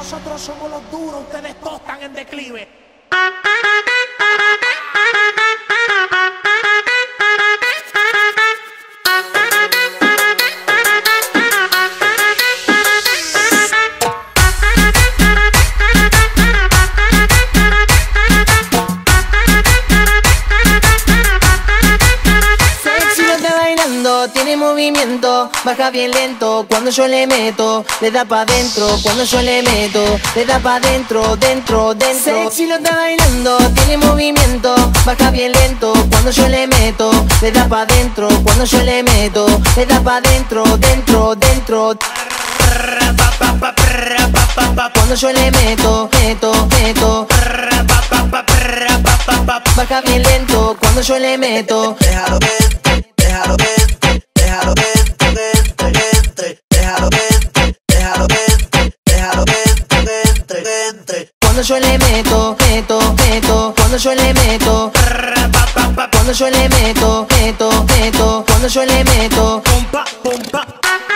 nosotros somos los duros, ustedes todos están en declive. Tiene movimiento, baja bien lento. Cuando yo le meto, le da pa' dentro. Cuando yo le meto, le da pa' dentro, dentro, dentro. Sexy lo está bailando, tiene movimiento, baja bien lento. Cuando yo le meto, le da pa' dentro. Cuando yo le meto, le da pa' dentro, dentro, dentro. Cuando yo le meto, meto. Baja bien lento. Cuando yo le meto, déjalo ver, déjalo ver, déjalo ver, entre, déjalo ver, déjalo ver, déjalo ver, entre. Cuando yo le meto, cuando yo le meto, cuando yo le meto, cuando yo le meto, Pompa, pompa.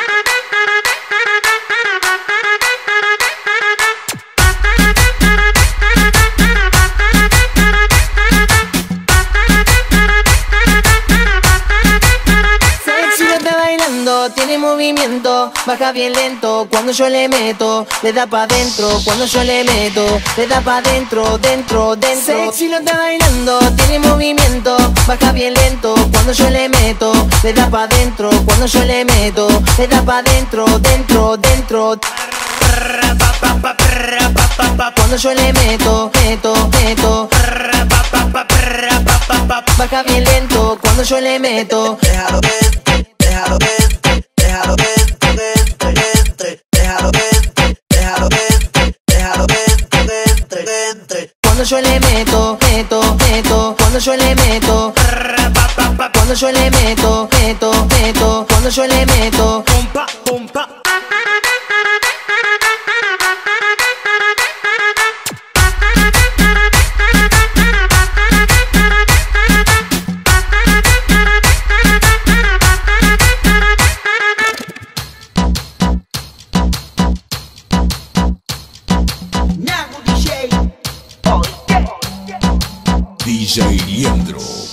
tiene movimiento, baja bien lento. Cuando yo le meto, le da pa' dentro. Cuando yo le meto, le da pa' dentro, dentro, dentro. Sexy lo está bailando, tiene movimiento, baja bien lento. Cuando yo le meto, le da pa' dentro. Cuando yo le meto, le da pa' dentro, dentro, dentro. Cuando yo le meto, baja bien lento. Cuando yo le meto, déjalo ver, déjalo ver, déjalo ver, entre, déjalo ver, déjalo ver, déjalo ver, entre. Cuando yo le meto, cuando yo le meto, cuando yo le meto, cuando yo le meto, pompa, pompa. DJ Liendro.